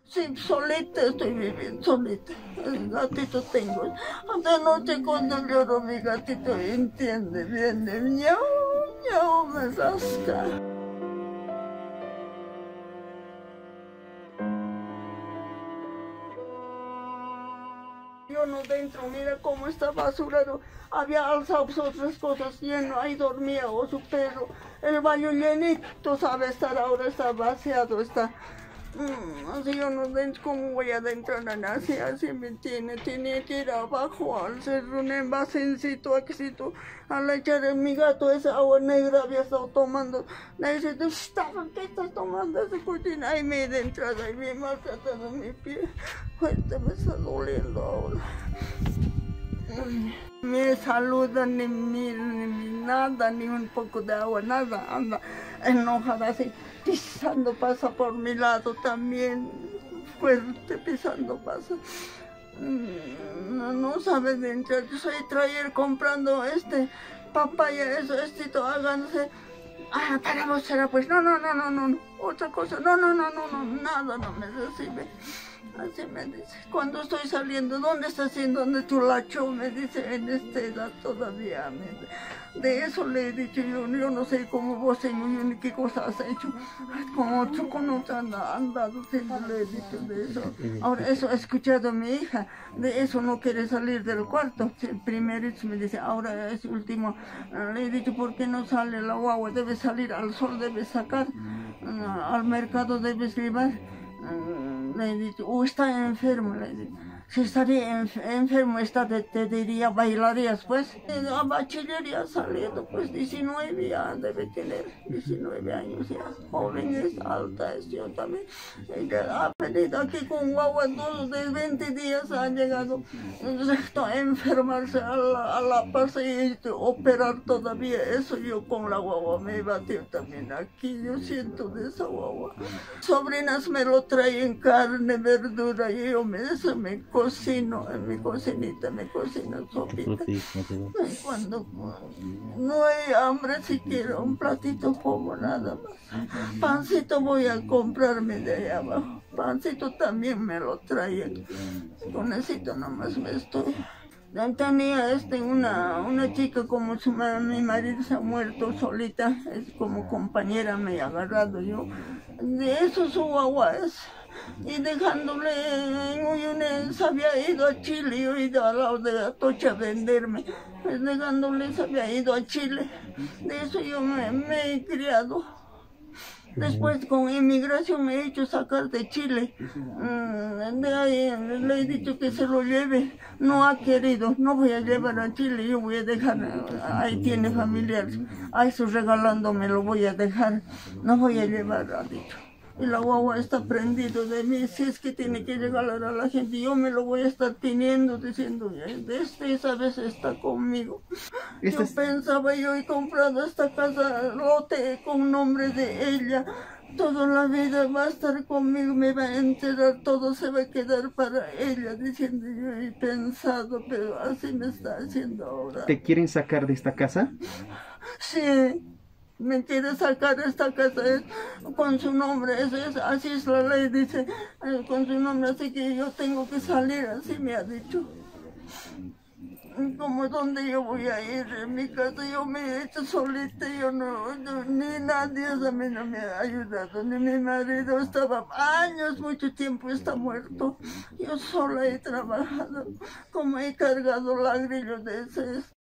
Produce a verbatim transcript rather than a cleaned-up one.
Sí, solita estoy viviendo, solita. El gatito tengo. Hasta noche cuando lloro mi gatito entiende, viene, miau, miau, me rasca. Yo no dentro, mira cómo está basurado. Había alzado otras cosas lleno, ahí dormía o su perro. El baño llenito, sabe estar, ahora está vaciado, está. Mm, así yo no dentro, ¿cómo voy a adentrar? Así, así me tiene, tiene que ir abajo al hacer un envasencito, aquícito, al echar en mi gato esa agua negra había estado tomando. Le dice, ¿qué estás tomando esa cocina? Ahí me he de entrada y me he maltratado mi pie. Fuerte me está doliendo ahora. Me saludan, ni miran, ni nada, ni un poco de agua, nada, anda enojada así, pisando, pasa por mi lado también, fuerte pisando, pasa. No, no sabe de entrar, yo soy traer comprando este papaya, eso, esto, háganse. Ah, para será pues, no, no, no, no, no, otra cosa, no, no, no, no, no, nada no me recibe. Así me dice, cuando estoy saliendo, ¿dónde estás yendo? ¿Dónde tu lacho? Me dice, en esta edad todavía. Me... De eso le he dicho yo, yo no sé cómo vos, señor, ni qué cosa has hecho. Como tú con anda, andado, siempre le he dicho de eso. Ahora, eso he escuchado a mi hija, de eso no quiere salir del cuarto. El primero me dice, ahora es último. Le he dicho, ¿por qué no sale la guagua? Debe salir al sol, debe sacar, al mercado debes llevar. Le he dicho, o está enfermo, le he dicho. Si estaría enf enfermo, está, te, te diría, bailarías, pues. A bachillería ha salido, pues diecinueve ya debe tener, diecinueve años ya. Joven es, alta es, yo también. Ella ha venido aquí con guagua, dos de veinte días ha llegado. A enfermarse a la, a la paz y operar todavía. Eso yo con la guagua me batió también aquí, yo siento de esa guagua. Sobrinas me lo traen carne, verdura, y yo me, eso me cocino, en mi cocinita me cocino sopita. Y cuando no hay hambre siquiera, un platito como nada más. Pancito voy a comprarme de allá abajo. Pancito también me lo traen. Con eso nomás me estoy. Tenía este, una, una chica como su mi marido se ha muerto solita, es como compañera me he agarrado yo. De eso su agua es. Y dejándole en Uyune, se había ido a Chile, yo he ido al lado de Atocha a venderme, pues dejándole se había ido a Chile, de eso yo me, me he criado. Después con inmigración me he hecho sacar de Chile, de ahí le he dicho que se lo lleve, no ha querido, no voy a llevar a Chile, yo voy a dejar, ahí tiene familiares, a eso regalándome lo voy a dejar, no voy a llevar, ha dicho. Y la guagua está prendido de mí, si es que tiene que regalar a la gente, yo me lo voy a estar teniendo, diciendo, desde esa vez está conmigo. Yo es... pensaba, yo he comprado esta casa, lote con nombre de ella, toda la vida va a estar conmigo, me va a enterar, todo se va a quedar para ella, diciendo, yo he pensado, pero así me está haciendo ahora. ¿Te quieren sacar de esta casa? Sí. Me quiere sacar esta casa es, con su nombre, es, es, así es la ley, dice, eh, con su nombre, así que yo tengo que salir, así me ha dicho. Como dónde yo voy a ir, en mi casa yo me he hecho solita, yo no, no, ni nadie a mí no me ha ayudado, ni mi marido estaba años, mucho tiempo está muerto, yo sola he trabajado, como he cargado ladrillos de ese.